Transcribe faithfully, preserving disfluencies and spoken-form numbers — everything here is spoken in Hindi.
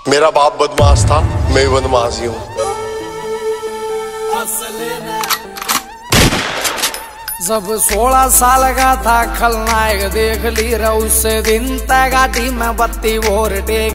मेरा बाप बदमाश था, मैं भी बदमाश ही हूँ। जब सोलह साल का था खलनायक देख ली, उस दिन तक गाड़ी में बत्ती वोर टेक